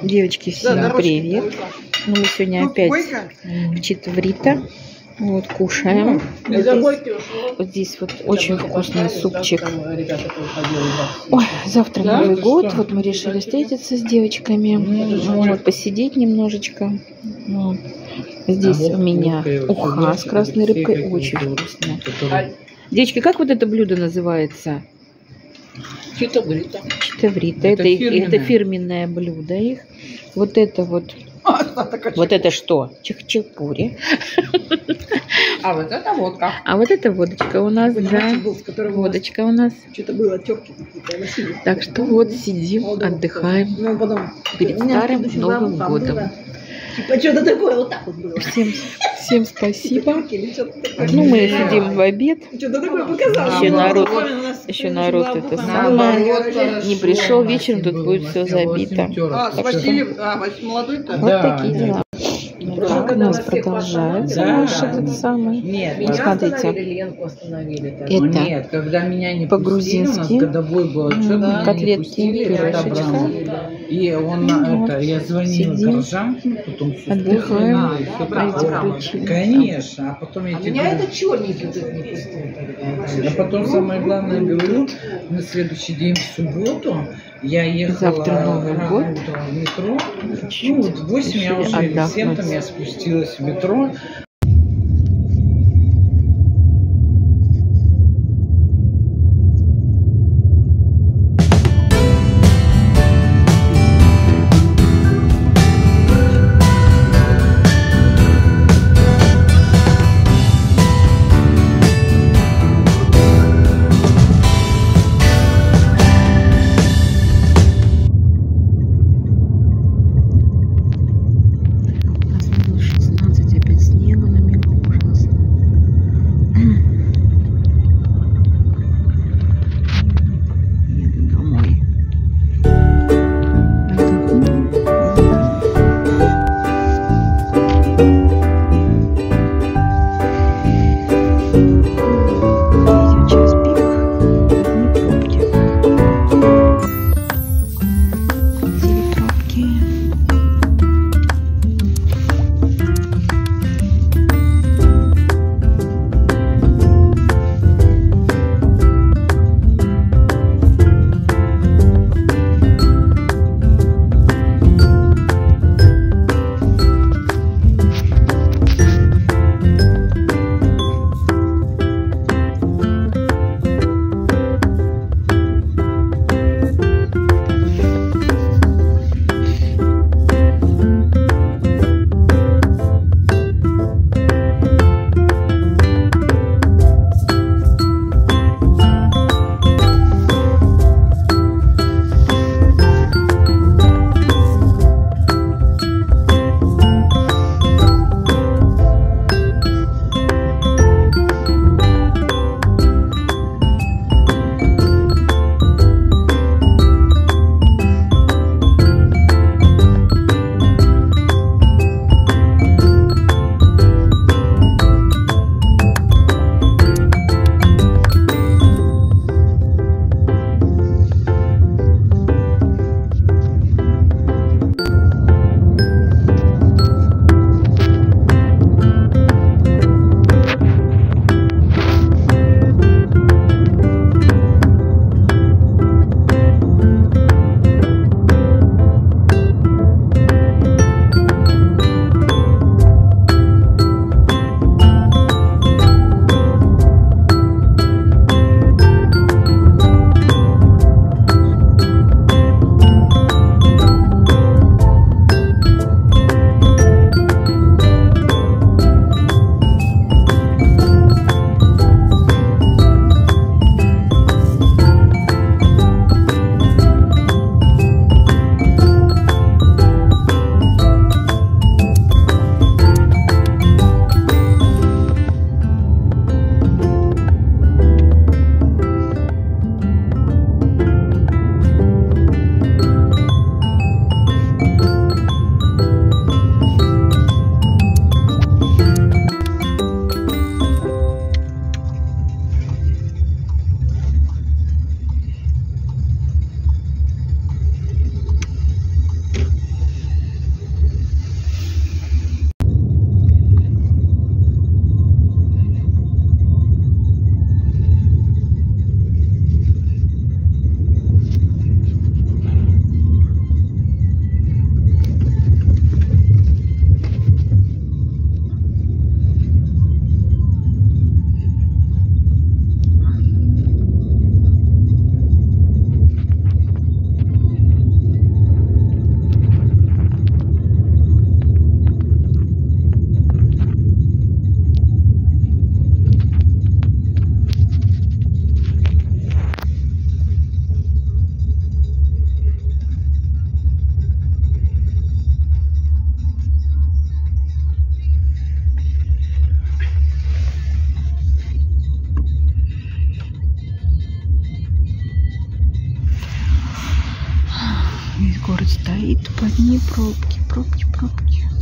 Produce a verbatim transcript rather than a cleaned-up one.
Девочки, всем привет! Ну, мы сегодня опять в Читаврита. Вот, кушаем. Вот здесь, вот здесь вот очень вкусный супчик. Ой, завтра Новый год. Вот мы решили встретиться с девочками. Вот, посидеть немножечко. Вот. Здесь у меня уха с красной рыбкой. Очень вкусно. Девочки, как вот это блюдо называется? Читаврита. Читаврита. Это, это, фирменное. это фирменное блюдо их. Вот это вот. Вот это что? Чахчапури. А вот это водка. А вот это водочка у нас, да. Водочка у нас. Что-то было, терки какие-то. Так что вот сидим, отдыхаем перед старым Новым годом. Типа что-то такое вот так вот было. Всем, всем спасибо. Ну, мы сидим в обед. Что-то такое показалось. Еще народ, еще народ это самое. Не пришел вечером, тут будет все забито. А, с Василием, а, молодой-то? Вот такие дела. Так, у нас продолжается да. наш этот самый. Нет, вот смотрите. Ленку остановили. Это нет, когда меня не по-грузински. Годовой был отчет, да. Котлетки, пюрешечка. И он ну, это, я звонила горожан, потом отдыхаем. А, конечно, а потом я а меня это черненький вот этот не пустил. А потом самое главное говорю, на следующий день в субботу я ехала завтра Новый год. в метро. Ну, вот в восемь я уже или семь там я спустилась в метро. пробки, пробки, пробки.